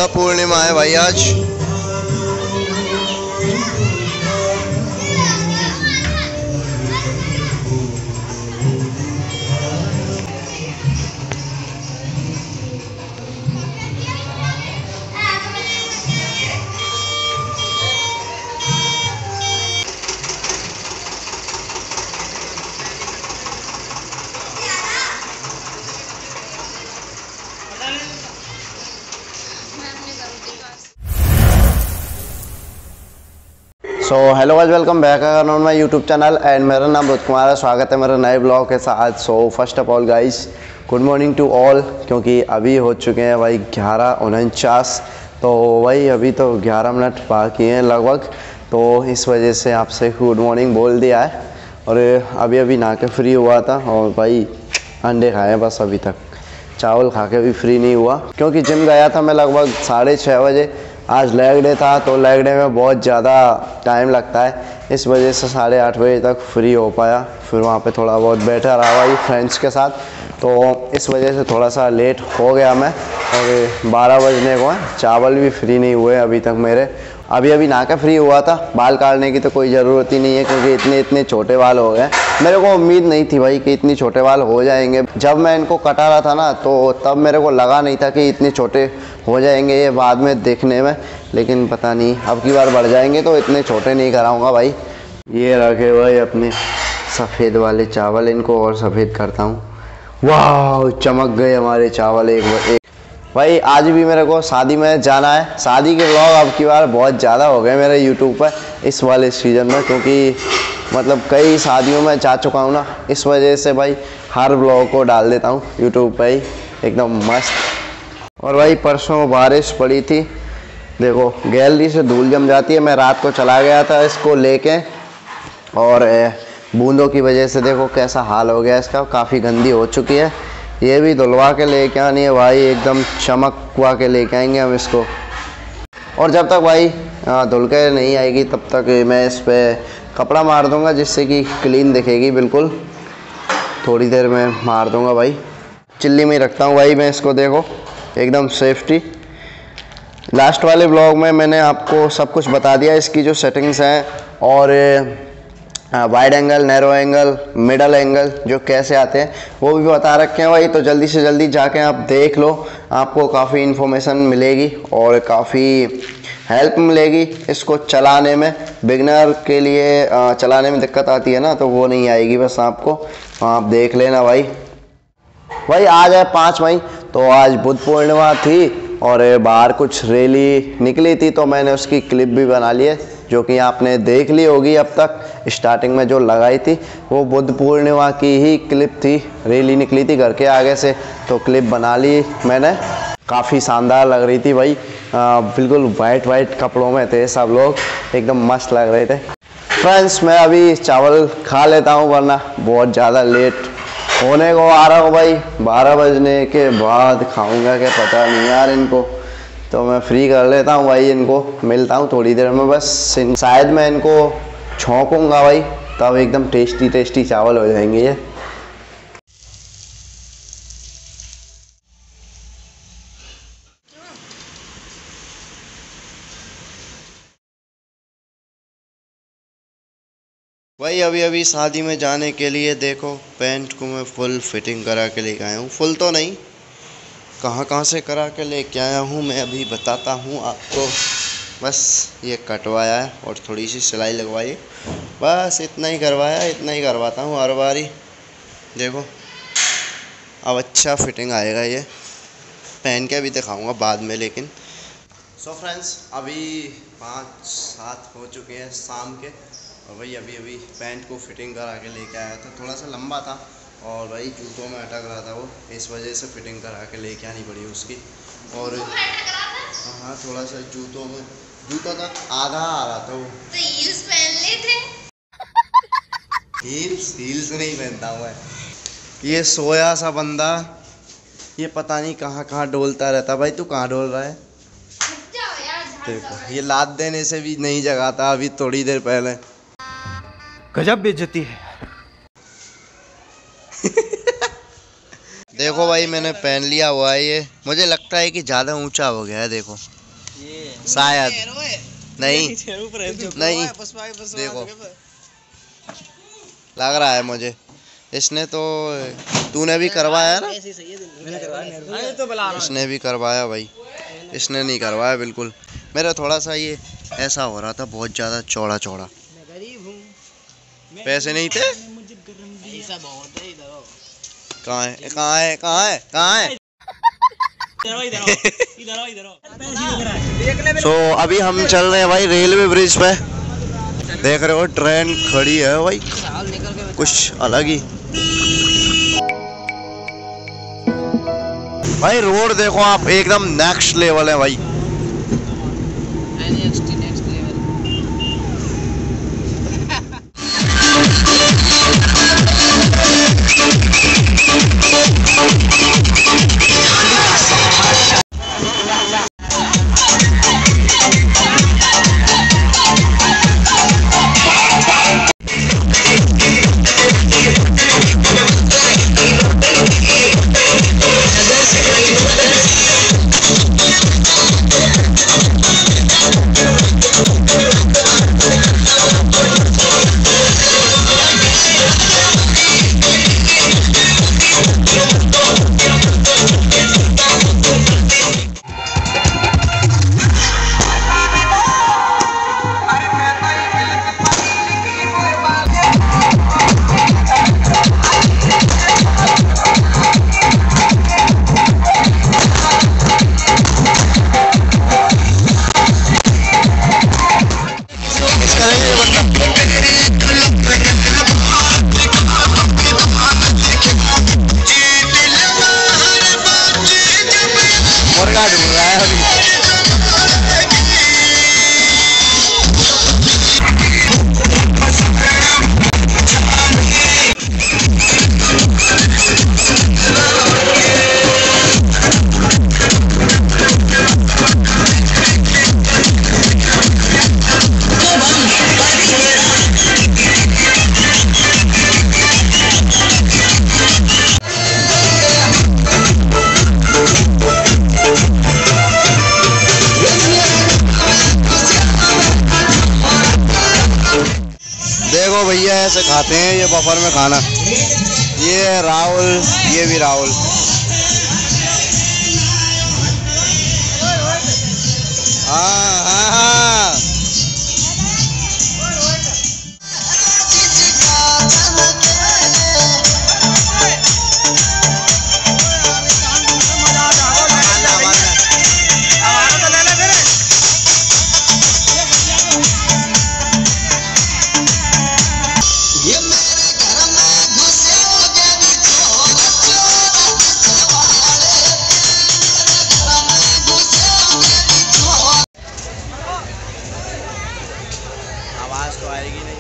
बुद्धा पूर्णिमा है भाई आज। So hello guys, welcome back on my YouTube channel and मेरा नाम बुद्ध कुमार है। स्वागत है मेरे नए ब्लॉग के साथ। So first of all guys, good morning to all, क्योंकि अभी हो चुके हैं भाई 11:49। तो भाई अभी तो 11 मिनट बाकी हैं लगभग, तो इस वजह से आपसे गुड मॉर्निंग बोल दिया है। और अभी अभी नहा के फ्री हुआ था और भाई अंडे खाए बस, अभी तक चावल खा के भी फ्री नहीं हुआ, क्योंकि जिम गया था मैं लगभग 6:30 बजे। आज लेग डे था तो लेग डे में बहुत ज़्यादा टाइम लगता है, इस वजह से 8:30 बजे तक फ्री हो पाया। फिर वहाँ पे थोड़ा बहुत बैठा रहा भाई फ्रेंड्स के साथ, तो इस वजह से थोड़ा सा लेट हो गया मैं। और 12 बजने को है, चावल भी फ्री नहीं हुए अभी तक मेरे। अभी अभी नहा के फ्री हुआ था। बाल काटने की तो कोई ज़रूरत ही नहीं है, क्योंकि इतने इतने छोटे बाल हो गए। मेरे को उम्मीद नहीं थी भाई कि इतने छोटे बाल हो जाएंगे। जब मैं इनको कटा रहा था ना, तो तब मेरे को लगा नहीं था कि इतने छोटे हो जाएंगे ये बाद में देखने में, लेकिन पता नहीं अब की बार बढ़ जाएंगे तो इतने छोटे नहीं कराऊंगा भाई। ये रखे भाई अपने सफ़ेद वाले चावल, इनको और सफ़ेद करता हूँ। वाह, चमक गए हमारे चावल एक। भाई आज भी मेरे को शादी में जाना है। शादी के व्लॉग अब की बार बहुत ज़्यादा हो गए मेरे यूट्यूब पर इस वाले सीज़न में, क्योंकि मतलब कई शादियों में जा चुका हूँ ना, इस वजह से भाई हर व्लॉग को डाल देता हूँ यूट्यूब पर ही एकदम मस्त। और भाई परसों बारिश पड़ी थी, देखो गैलरी से धूल जम जाती है। मैं रात को चला गया था इसको लेके, और बूंदों की वजह से देखो कैसा हाल हो गया इसका, काफ़ी गंदी हो चुकी है। ये भी धुलवा के लेके आनी है भाई, एकदम चमकवा के लेके आएंगे हम इसको। और जब तक भाई धुल के नहीं आएगी तब तक मैं इस पर कपड़ा मार दूंगा, जिससे कि क्लीन दिखेगी बिल्कुल। थोड़ी देर में मार दूंगा भाई, चिल्ली में रखता हूँ भाई मैं इसको, देखो एकदम सेफ्टी। लास्ट वाले ब्लॉग में मैंने आपको सब कुछ बता दिया, इसकी जो सेटिंग्स हैं, और wide angle, narrow angle, middle angle जो कैसे आते हैं वो भी बता रखे हैं भाई। तो जल्दी से जल्दी जाके आप देख लो, आपको काफ़ी इन्फॉर्मेशन मिलेगी और काफ़ी हेल्प मिलेगी इसको चलाने में। बिगनर के लिए चलाने में दिक्कत आती है ना, तो वो नहीं आएगी बस आपको, आप देख लेना भाई। भाई आज है 5 मई, तो आज बुद्ध पूर्णिमा थी और बाहर कुछ रैली निकली थी, तो मैंने उसकी क्लिप भी बना ली है, जो कि आपने देख ली होगी अब तक। स्टार्टिंग में जो लगाई थी वो बुद्ध पूर्णिमा की ही क्लिप थी, रैली निकली थी घर के आगे से, तो क्लिप बना ली मैंने। काफ़ी शानदार लग रही थी भाई, बिल्कुल वाइट कपड़ों में थे सब लोग, एकदम मस्त लग रहे थे। फ्रेंड्स मैं अभी चावल खा लेता हूँ, वरना बहुत ज़्यादा लेट होने को आ रहा हूँ भाई। 12 बजने के बाद खाऊंगा क्या पता नहीं यार इनको, तो मैं फ्री कर लेता हूँ भाई। इनको मिलता हूँ थोड़ी देर में बस, शायद मैं इनको छौंकूंगा भाई, तब एकदम टेस्टी टेस्टी चावल हो जाएंगे ये। भाई अभी अभी शादी में जाने के लिए देखो पैंट को मैं फुल फिटिंग करा के लेके आया हूँ। फुल तो नहीं, कहाँ से करा के लेके आया हूँ मैं अभी बताता हूँ आपको। बस ये कटवाया है और थोड़ी सी सिलाई लगवाई, बस इतना ही करवाया, इतना ही करवाता हूँ हर बारी। देखो अब अच्छा फिटिंग आएगा, ये पहन के भी दिखाऊंगा बाद में लेकिन। सो फ्रेंड्स अभी 5-7 हो चुके हैं शाम के, और भाई अभी अभी पैंट को फिटिंग करा के लेके आया था। थोड़ा सा लंबा था और भाई जूतों में अटक रहा था वो, इस वजह से फिटिंग करा के लेके आनी पड़ी उसकी। और हाँ थोड़ा सा जूतों तक आधा आ रहा था वो। तो हील्स पहन ले थे। हील्स नहीं पहनता हूँ मैं। ये सोया सा बंदा, ये पता नहीं कहाँ कहाँ डोलता रहता। भाई तू कहाँ डोल रहा है? देखो ये लात देने से भी नहीं जगाता अभी थोड़ी देर पहले। गजब बेइज्जती है। देखो भाई मैंने पहन लिया हुआ है ये, मुझे लगता है कि ज़्यादा ऊंचा हो गया है। देखो शायद नहीं नहीं, देखो लग रहा है मुझे इसने तो, तूने भी करवाया ना? इसने भी करवाया भाई, इसने नहीं करवाया बिल्कुल। मेरा थोड़ा सा ये ऐसा हो रहा था, बहुत ज़्यादा चौड़ा चौड़ा। पैसे नहीं थे? कहाँ है कहाँ है कहाँ है कहाँ है? सो अभी हम चल रहे हैं भाई रेलवे ब्रिज पे। देख रहे हो ट्रेन खड़ी है भाई, कुछ अलग ही भाई। रोड देखो आप, एकदम नेक्स्ट लेवल है भाई। मुर्गा ढूंढ रहा है अभी। देखो भैया ऐसे खाते हैं ये बफर में खाना। ये है राहुल, ये भी राहुल। हाँ हाँ हाँ। आवाज तो आएगी नहीं।